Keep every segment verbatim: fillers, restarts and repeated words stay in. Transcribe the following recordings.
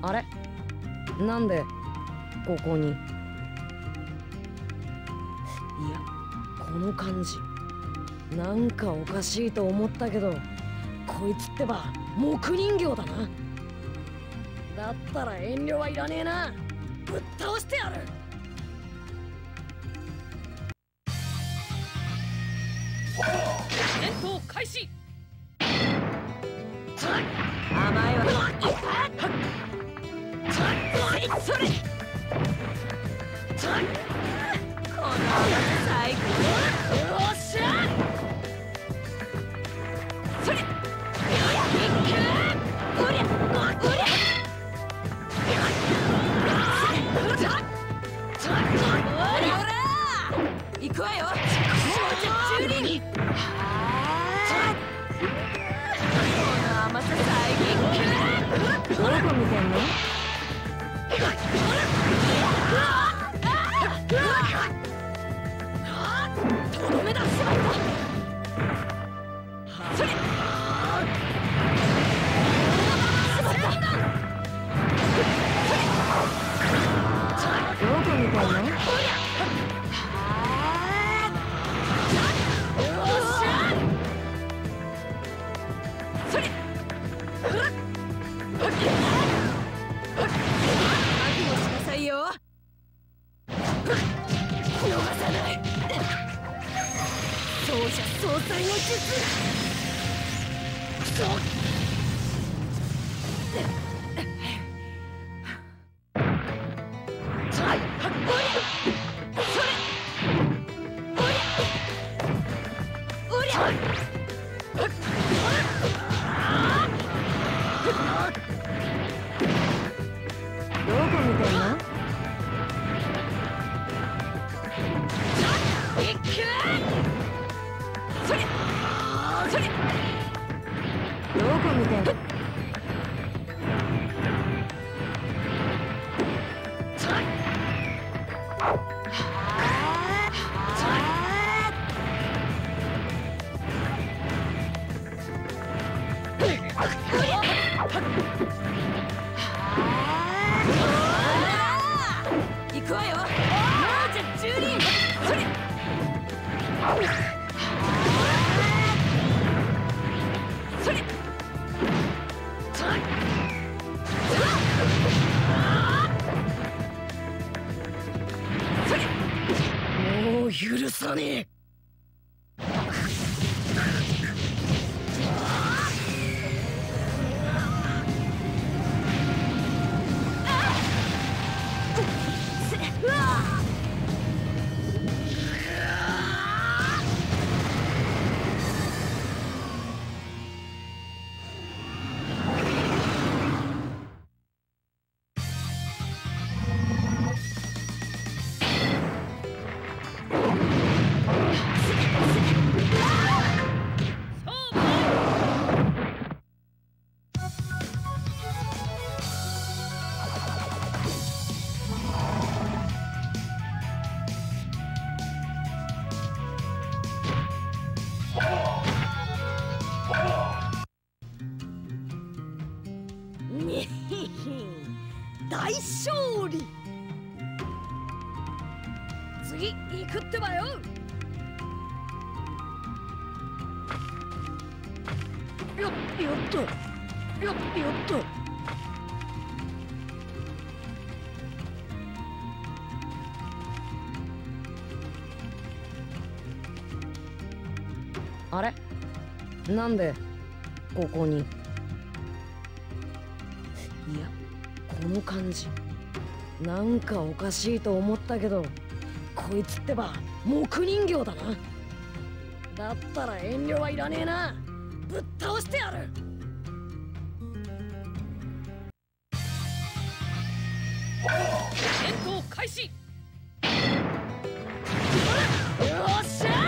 あれ、なんでここに？いや、この感じなんかおかしいと思ったけど、こいつってば木人形だな。だったら遠慮はいらねえな。ぶっ倒してやる。戦闘開始。甘いわ。それ。この最高。よっしゃ。それ。おりゃ、おりゃ。おらおら。行くわよ。少女中輪。甘さ最激。どこ見てんの？とどめだ。しまった。それ。しまった。どこ見てんの？総裁の術。くそ。どこ見てんの？どこ見てんの？行くわよ。もうじゃ蹂躙。それ。それ。もう許さねえ。大勝利。次行くってばよ。よっよっとよっよっと。あれ、なんでここに？いや、この感じなんかおかしいと思ったけど、こいつってば木人形だな。だったら遠慮はいらねえな。ぶっ倒してやる。戦闘開始。よっしゃ。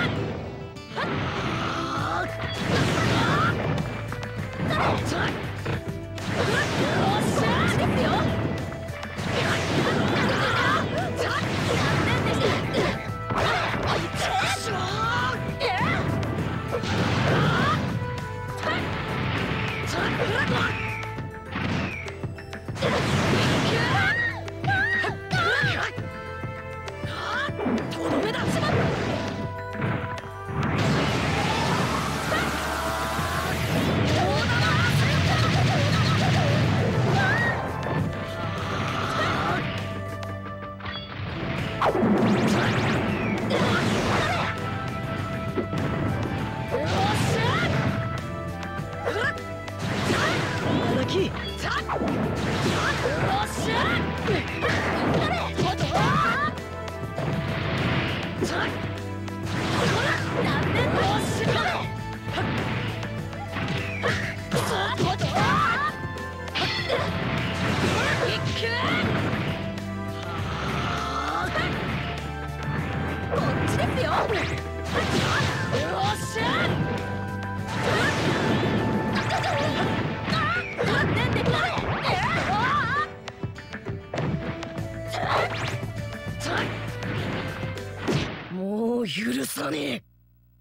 さねえ。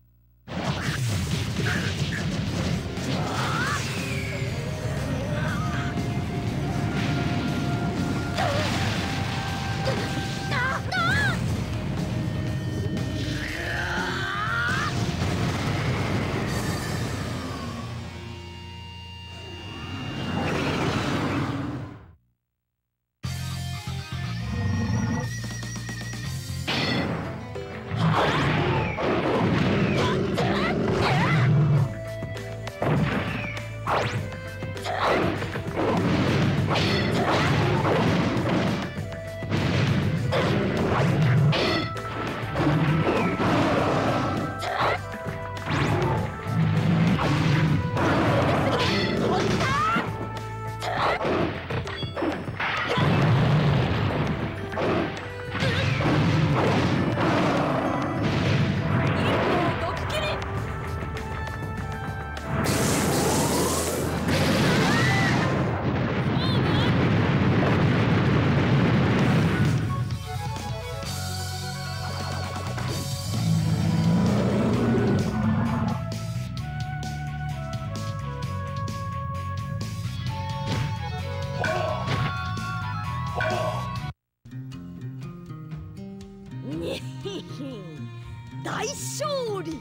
大勝利。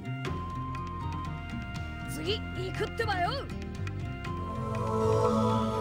次行くってばよ。